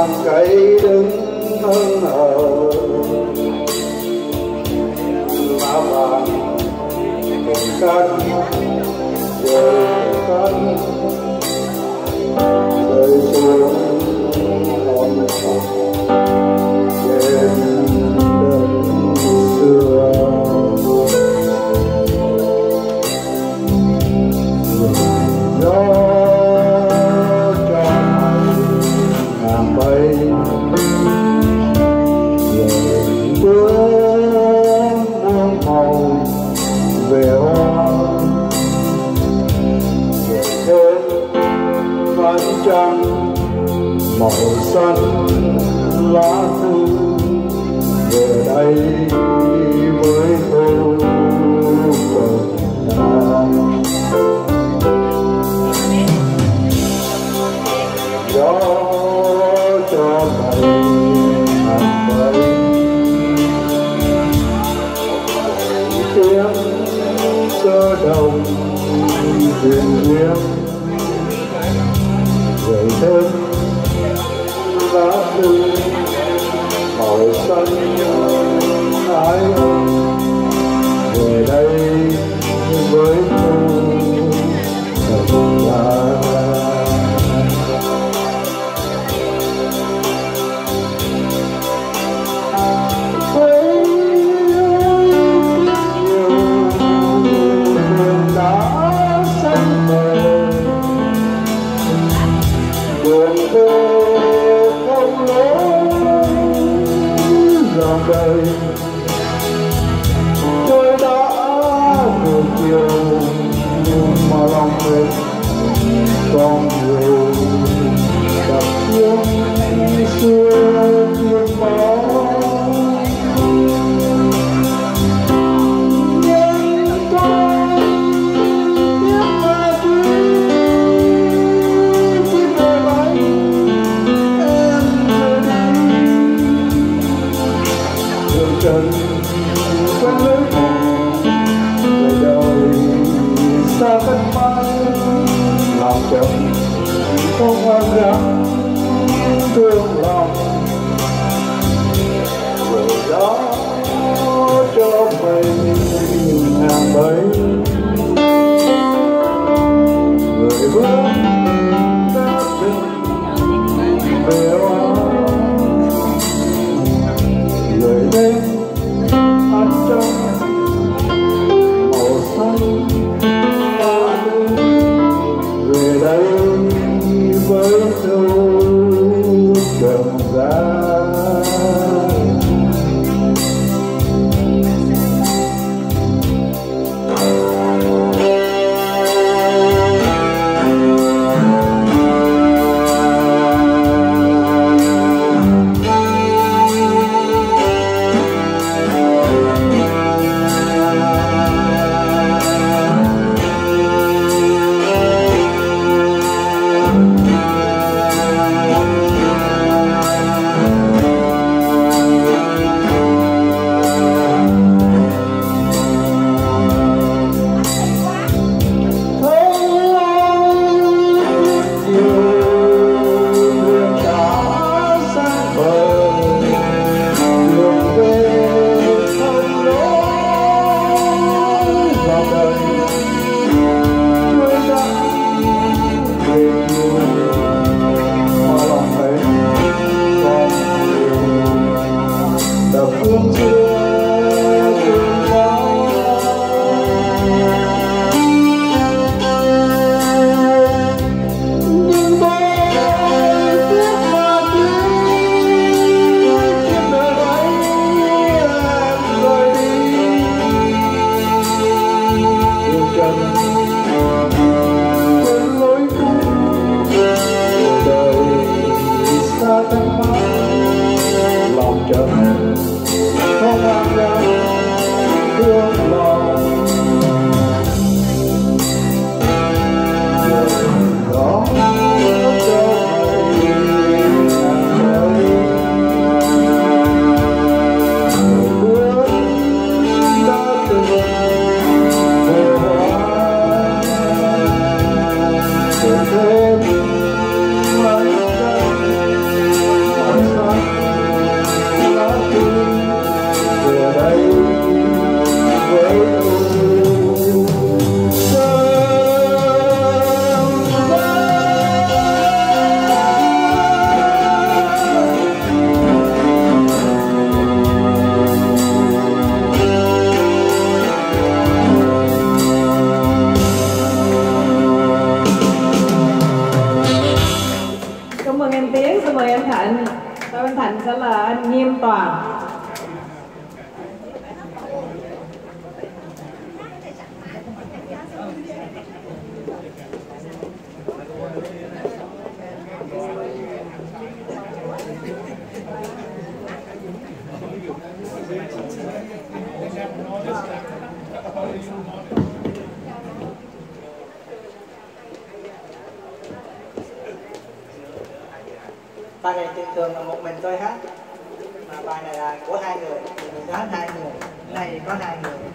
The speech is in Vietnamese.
hàng cây đứng hững hờ, lá vàng từng cánh rơi cánh rơi xuống hòn hòn trên đất xưa. Gió cho ngàn bay rồi buông màu về hoa, rồi thêm ánh trăng màu xanh lá thư về đây với thu cơn đau. Gió cho bay hàng bay tiếng sơ đồng huyền nguyên, rồi thêm lá thư màu xanh ái về đây với thu thật là. Đường về không lối dòng đời, tôi đã ngược chiều nhưng mà lòng mình còn nhiều đặc tiếng xưa tiếng máu. Trần quen lối người đời xa cách mãi, làm chồng không hoang dã thương lòng, rồi đó cho mình hàng bấy người bước đã từng về hoa, người đến ánh trăng màu xanh lá thư về đây với thu trần gian. mừng anh Tiến, xin mời anh Thạnh. Sau anh Thạnh sẽ là anh Nghiêm Toàn. Bài này thường là một mình tôi hát, mà bài này là của hai người, thì mình hát hai người, này có hai người.